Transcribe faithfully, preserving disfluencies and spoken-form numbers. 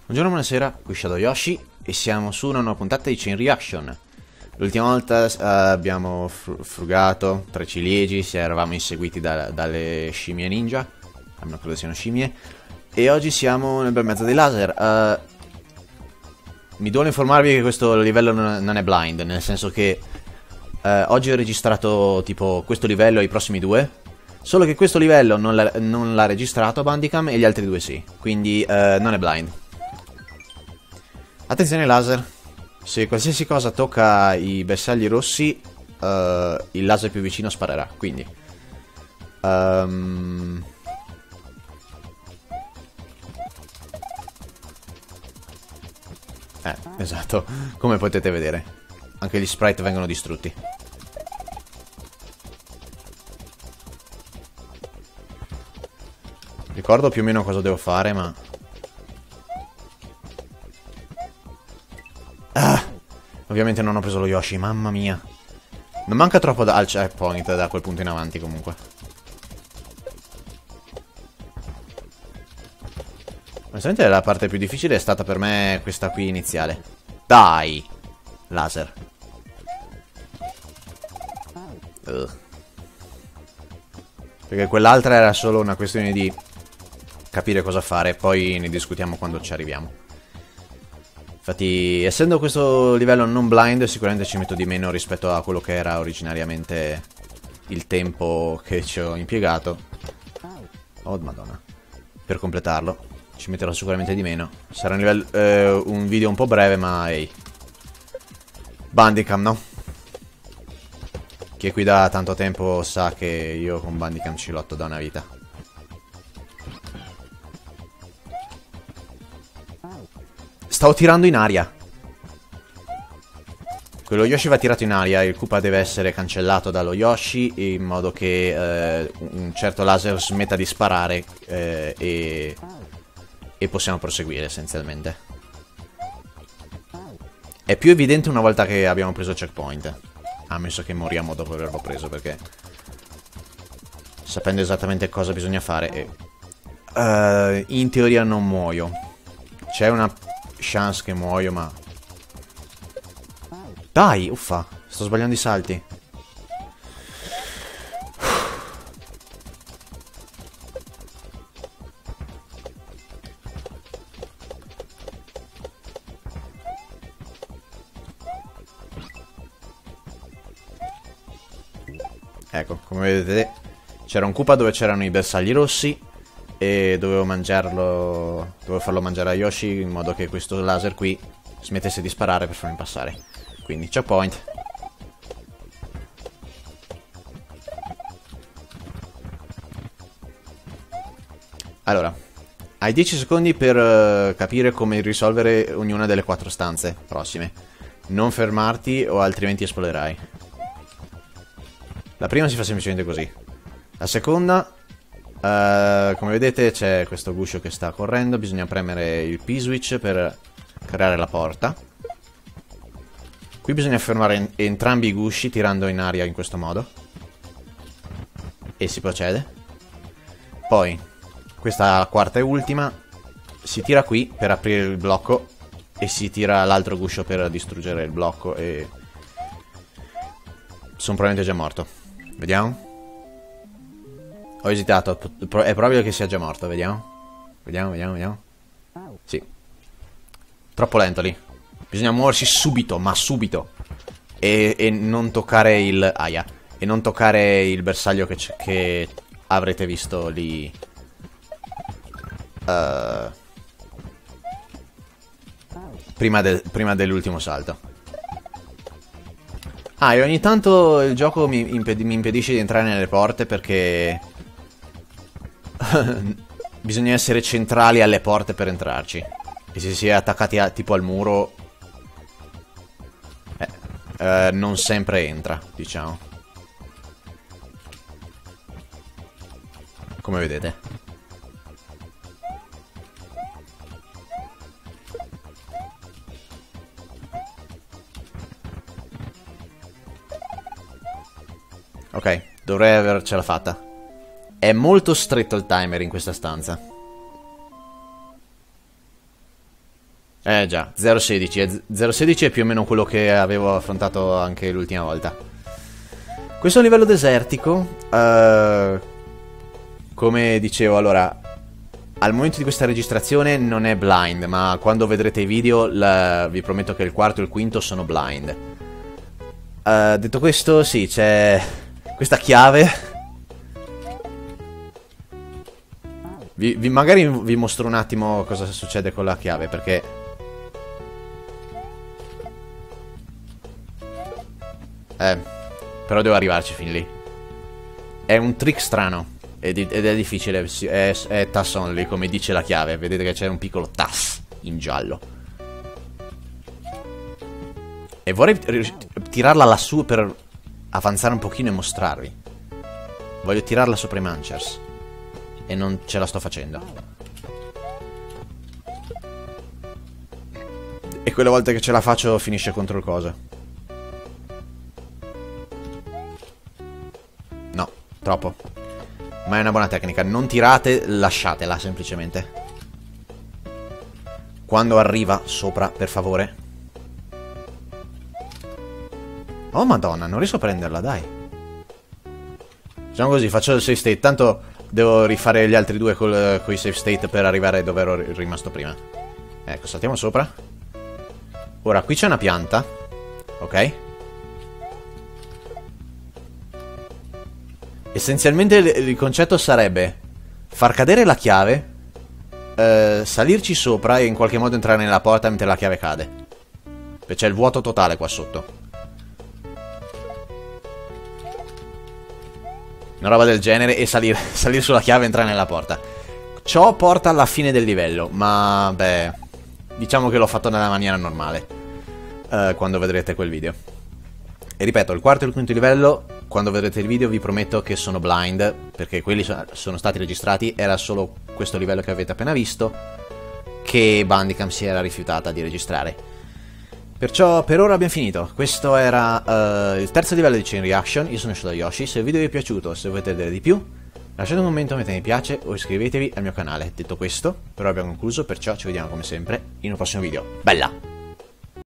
Buongiorno, buonasera, qui Shadow Yoshi e siamo su una nuova puntata di Chain Reaction. L'ultima volta uh, abbiamo fr frugato tra i ciliegi, si eravamo inseguiti da dalle scimmie ninja, almeno credo siano scimmie, e oggi siamo nel bel mezzo dei laser. Uh, mi duole informarvi che questo livello non, non è blind, nel senso che uh, oggi ho registrato tipo questo livello e i prossimi due, solo che questo livello non l'ha registrato Bandicam e gli altri due sì, quindi uh, non è blind. Attenzione ai laser. Se qualsiasi cosa tocca i bersagli rossi, uh, il laser più vicino sparerà. Quindi um... Eh, esatto. Come potete vedere, anche gli sprite vengono distrutti. Ricordo più o meno cosa devo fare, ma ah, ovviamente non ho preso lo Yoshi, mamma mia. Non manca troppo da, al checkpoint da quel punto in avanti comunque. Onestamente la parte più difficile è stata per me questa qui iniziale. Dai! Laser. Ugh. Perché quell'altra era solo una questione di capire cosa fare, poi ne discutiamo quando ci arriviamo. Infatti, essendo questo livello non blind, sicuramente ci metto di meno rispetto a quello che era originariamente il tempo che ci ho impiegato. Oh, madonna. Per completarlo. Ci metterò sicuramente di meno. Sarà un, livello, eh, un video un po' breve, ma ehi. Bandicam, no? Chi è qui da tanto tempo sa che io con Bandicam ci lotto da una vita. Stavo tirando in aria. Quello Yoshi va tirato in aria. Il Koopa deve essere cancellato dallo Yoshi, in modo che eh, un certo laser smetta di sparare eh, e, e possiamo proseguire essenzialmente. È più evidente una volta che abbiamo preso il checkpoint, ammesso che moriamo dopo averlo preso, perché sapendo esattamente cosa bisogna fare e, uh, in teoria non muoio. C'è una chance che muoio, ma dai, uffa, sto sbagliando i salti. Ecco, come vedete c'era un Koopa dove c'erano i bersagli rossi e dovevo mangiarlo, dovevo farlo mangiare a Yoshi in modo che questo laser qui smettesse di sparare per farmi passare. Quindi checkpoint. Allora, hai dieci secondi per uh, capire come risolvere ognuna delle quattro stanze prossime. Non fermarti o altrimenti esploderai. La prima si fa semplicemente così. La seconda, uh, come vedete c'è questo guscio che sta correndo. Bisogna premere il P-switch per creare la porta. Qui bisogna fermare entrambi i gusci tirando in aria in questo modo. E si procede. Poi, questa quarta e ultima, si tira qui per aprire il blocco e si tira l'altro guscio per distruggere il blocco e sono probabilmente già morto. Vediamo. Ho esitato, è probabile che sia già morto, vediamo. Vediamo, vediamo, vediamo. Sì. Troppo lento lì. Bisogna muoversi subito, ma subito. E, e non toccare il... Aia. E non toccare il bersaglio che, che avrete visto lì. Uh, prima, de, prima dell'ultimo salto. Ah, e ogni tanto il gioco mi, imped mi impedisce di entrare nelle porte perché bisogna essere centrali alle porte per entrarci. E se si è attaccati a, tipo al muro, eh, eh, non sempre entra, diciamo. Come vedete. Ok, dovrei avercela fatta. È molto stretto il timer in questa stanza. Eh già, zero sedici. zero sedici è più o meno quello che avevo affrontato anche l'ultima volta. Questo è un livello desertico. Uh, come dicevo, allora, al momento di questa registrazione non è blind, ma quando vedrete i video la, vi prometto che il quarto e il quinto sono blind. Uh, detto questo, sì, c'è questa chiave. Vi, vi, magari vi mostro un attimo cosa succede con la chiave, perché... Eh, però devo arrivarci fin lì. È un trick strano. Ed è difficile, è, è tass only, come dice la chiave. Vedete che c'è un piccolo tass in giallo. E vorrei tirarla lassù per avanzare un pochino e mostrarvi. Voglio tirarla sopra i Munchers e non ce la sto facendo. E quelle volte che ce la faccio finisce contro il coso. No, troppo. Ma è una buona tecnica. Non tirate, lasciatela semplicemente. Quando arriva sopra, per favore. Oh madonna, non riesco a prenderla, dai. Diciamo così, faccio il save state. Tanto devo rifare gli altri due col, con i save state per arrivare dove ero rimasto prima. Ecco, saltiamo sopra. Ora, qui c'è una pianta. Ok. Essenzialmente il concetto sarebbe far cadere la chiave, eh, salirci sopra e in qualche modo entrare nella porta mentre la chiave cade. C'è il vuoto totale qua sotto. Una roba del genere e salire, salire sulla chiave e entrare nella porta. Ciò porta alla fine del livello, ma beh, diciamo che l'ho fatto nella maniera normale, eh, quando vedrete quel video. E ripeto, il quarto e il quinto livello, quando vedrete il video vi prometto che sono blind, perché quelli sono stati registrati, era solo questo livello che avete appena visto, che Bandicam si era rifiutata di registrare. Perciò per ora abbiamo finito. Questo era uh, il terzo livello di Chain Reaction. Io sono Shadow Yoshi. Se il video vi è piaciuto, se volete vedere di più, lasciate un commento, mettete mi piace o iscrivetevi al mio canale. Detto questo, per ora abbiamo concluso, perciò ci vediamo come sempre in un prossimo video. Bella!